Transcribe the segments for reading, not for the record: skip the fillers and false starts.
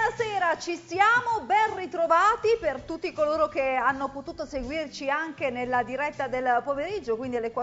Buonasera, ci siamo, ben ritrovati per tutti coloro che hanno potuto seguirci anche nella diretta del pomeriggio, quindi alle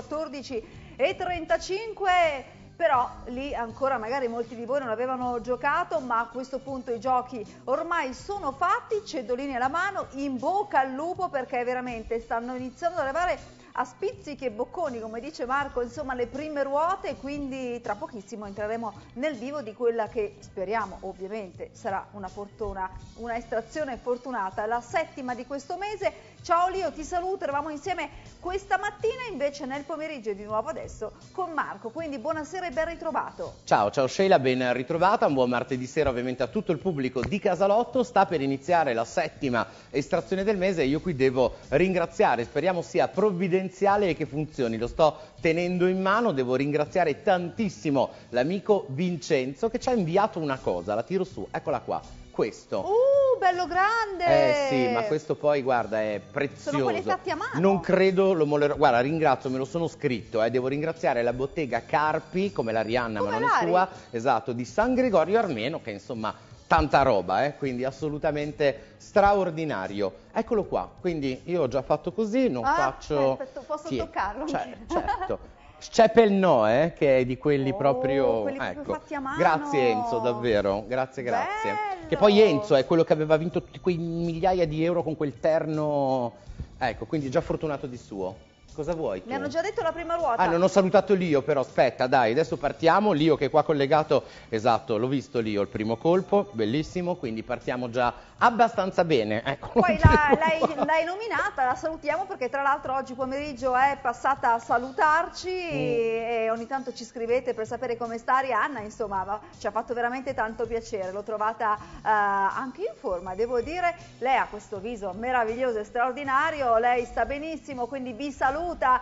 14:35, però lì ancora magari molti di voi non avevano giocato, ma a questo punto i giochi ormai sono fatti, cedolini alla mano, in bocca al lupo perché veramente stanno iniziando ad arrivare a spizzichi e bocconi, come dice Marco, insomma le prime ruote, quindi tra pochissimo entreremo nel vivo di quella che speriamo ovviamente sarà una fortuna, una estrazione fortunata, la settima di questo mese. Ciao Lio, ti saluto, eravamo insieme questa mattina, invece nel pomeriggio e di nuovo adesso con Marco, quindi buonasera e ben ritrovato. Ciao Sheila, ben ritrovata, un buon martedì sera ovviamente a tutto il pubblico di Casalotto. Sta per iniziare la settima estrazione del mese e io qui devo ringraziare, speriamo sia provvidenziale e che funzioni, lo sto tenendo in mano, devo ringraziare tantissimo l'amico Vincenzo che ci ha inviato una cosa, la tiro su, eccola qua, questo. Bello grande! Sì, ma questo poi, guarda, è prezioso. Sono quelli fatti a mano. Non credo lo mollerò. Guarda, ringrazio, me lo sono scritto, devo ringraziare la bottega Carpi, come la Rihanna, ma non è sua, esatto, di San Gregorio Armeno, che insomma tanta roba, quindi assolutamente straordinario. Eccolo qua, quindi io ho già fatto così, non faccio... Perfetto, posso toccarlo? Certo. Scepelno, che è di quelli proprio... quelli proprio fatti a mano. Grazie Enzo, davvero, grazie. Bello. Che poi Enzo è quello che aveva vinto tutti quei migliaia di euro con quel terno, ecco, quindi già fortunato di suo. Cosa vuoi tu? Mi hanno già detto la prima ruota. Non ho salutato Lio però, aspetta, dai, adesso partiamo. Lio che è qua collegato, esatto, l'ho visto Lio, il primo colpo, bellissimo, quindi partiamo già abbastanza bene. Ecco. Poi l'hai nominata, la salutiamo perché tra l'altro oggi pomeriggio è passata a salutarci e ogni tanto ci scrivete per sapere come sta Arianna, insomma ci ha fatto veramente tanto piacere, l'ho trovata anche in forma, devo dire. Lei ha questo viso meraviglioso e straordinario, lei sta benissimo, quindi vi saluta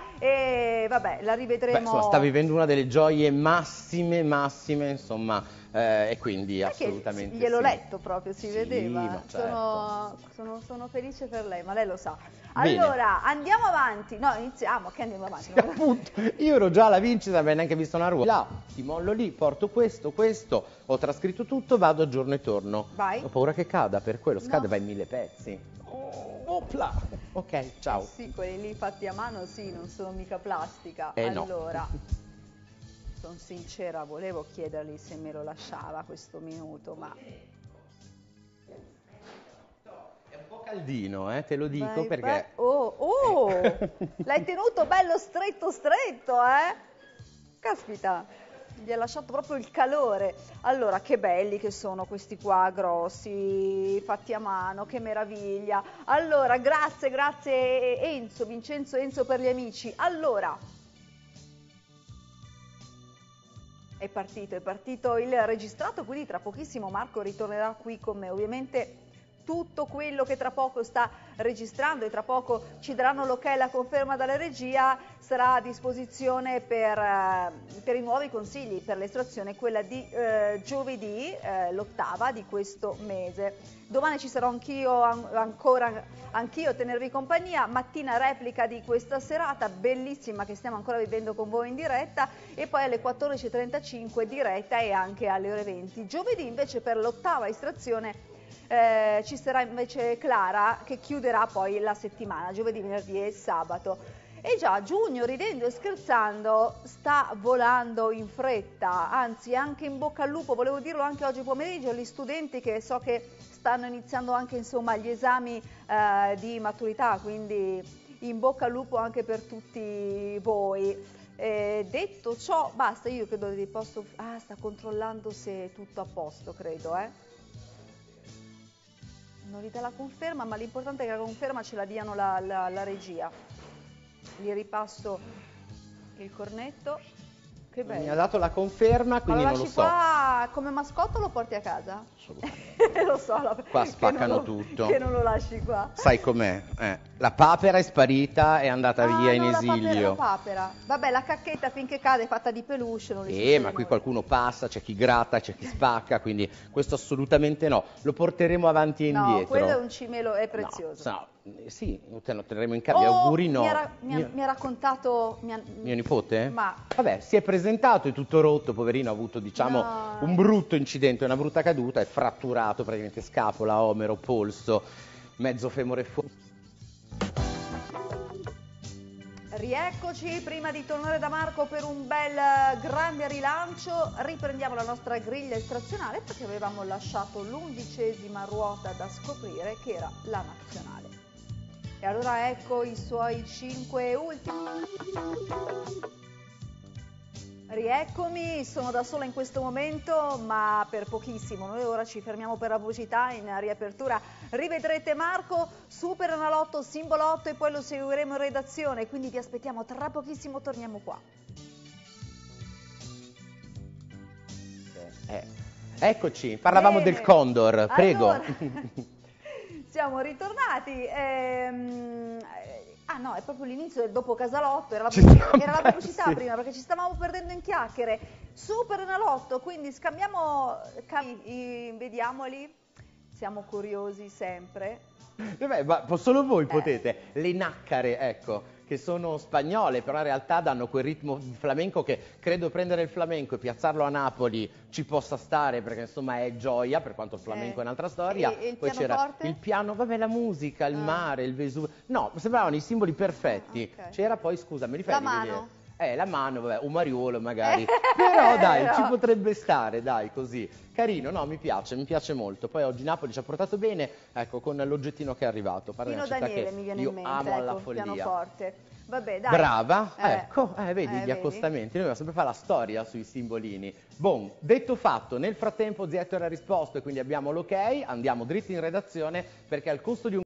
e vabbè, la rivedremo. Insomma, sta vivendo una delle gioie massime, insomma, e quindi assolutamente gliel'ho sì. letto proprio, si vedeva. No, certo. Sono felice per lei, ma lei lo sa. Bene. Allora, andiamo avanti. No, iniziamo, che andiamo avanti? Sì, appunto, io ero già alla vincita, non avevo neanche visto una ruota. Là, ti mollo lì, porto questo, ho trascritto tutto, vado a giorno e torno. Vai. Ho paura che cada, per quello, scade, No. va in 1000 pezzi. Opla. Ok, ciao. Sì, quelli lì fatti a mano, sì, non sono mica plastica. No. Allora, sono sincera, volevo chiedergli se me lo lasciava questo minuto, ma... È un po' caldino, te lo dico Vai, perché... L'hai tenuto bello stretto, Caspita! Gli ha lasciato proprio il calore. Allora, che belli che sono questi qua, grossi, fatti a mano, che meraviglia. Allora, grazie Vincenzo Enzo per gli amici. Allora, è partito il registrato, quindi tra pochissimo Marco ritornerà qui con me. Ovviamente tutto quello che tra poco sta registrando e tra poco ci daranno l'ok, la conferma dalla regia, sarà a disposizione per i nuovi consigli, per l'estrazione, quella di giovedì, l'8ª di questo mese. Domani ci sarò anch'io a tenervi compagnia, mattina replica di questa serata bellissima che stiamo ancora vivendo con voi in diretta e poi alle 14:35 diretta e anche alle ore 20. Giovedì invece per l'8ª estrazione ci sarà invece Clara che chiuderà poi la settimana, giovedì, venerdì e sabato. E già giugno, ridendo e scherzando, sta volando in fretta, anzi anche in bocca al lupo, volevo dirlo anche oggi pomeriggio, gli studenti che so che stanno iniziando anche insomma gli esami di maturità, quindi in bocca al lupo anche per tutti voi. Detto ciò, basta, io credo che posso... sta controllando se è tutto a posto, credo, Non gli dà la conferma, ma l'importante è che la conferma ce la diano la regia. Gli ripasso il cornetto. Che bello. Mi ha dato la conferma, quindi non lo so. Qua come mascotte o lo porti a casa? Assolutamente. Lo so. Qua spaccano tutto. Che non lo lasci qua. Sai com'è? La papera è sparita, è andata via in esilio. La papera. Vabbè, la cacchetta finché cade è fatta di peluche, non li ma qui qualcuno passa, c'è chi gratta, c'è chi spacca, quindi questo assolutamente no. Lo portiamo avanti e indietro. No, quello è un cimelo, è prezioso. No, sì, te lo terremo in casa. Auguri no. Mi ha raccontato... Mio nipote? Ma... Vabbè, si è presentato presentato, è tutto rotto, poverino, ha avuto diciamo No. un brutto incidente, una brutta caduta, è fratturato praticamente scapola, omero, polso, mezzo femore fuori. Rieccoci, prima di tornare da Marco per un bel grande rilancio, riprendiamo la nostra griglia estrazionale perché avevamo lasciato l'11ª ruota da scoprire che era la nazionale. E allora ecco i suoi 5 ultimi. Rieccomi, sono da sola in questo momento, ma per pochissimo. Noi ora ci fermiamo per la pubblicità, in riapertura rivedrete Marco, Super Analotto, Simbolotto e poi lo seguiremo in redazione, quindi vi aspettiamo tra pochissimo, torniamo qua. Eccoci, parlavamo Bene. del Condor, prego. Allora, siamo ritornati. Ah no, è proprio l'inizio del dopo Casalotto, era la pubblicità sì. prima perché ci stavamo perdendo in chiacchiere. Super Enalotto, quindi scambiamo, vediamoli, siamo curiosi sempre. Beh, ma solo voi potete, le naccare, ecco, che sono spagnole, però in realtà danno quel ritmo di flamenco che credo prendere il flamenco e piazzarlo a Napoli ci possa stare, perché insomma è gioia, per quanto il flamenco è un'altra storia. E il poi c'era pianoforte? il piano, vabbè, la musica, il mare, il Vesuvio. No, sembravano i simboli perfetti. Ok. C'era poi, scusa, mi rifai La di mano? vedere? La mano, vabbè, un mariuolo magari. Però dai, no. ci potrebbe stare, dai, così. Carino, no, mi piace molto. Poi oggi Napoli ci ha portato bene, ecco, con l'oggettino che è arrivato. Parla di Pino una città Daniele che mi viene io in mente, amo alla ecco, follia. pianoforte. Vabbè, dai. Brava, ecco, vedi gli vedi? accostamenti, noi dobbiamo sempre fare la storia sui simbolini. Bon, detto fatto, nel frattempo Zietto era risposto e quindi abbiamo l'ok, andiamo dritti in redazione perché al costo di un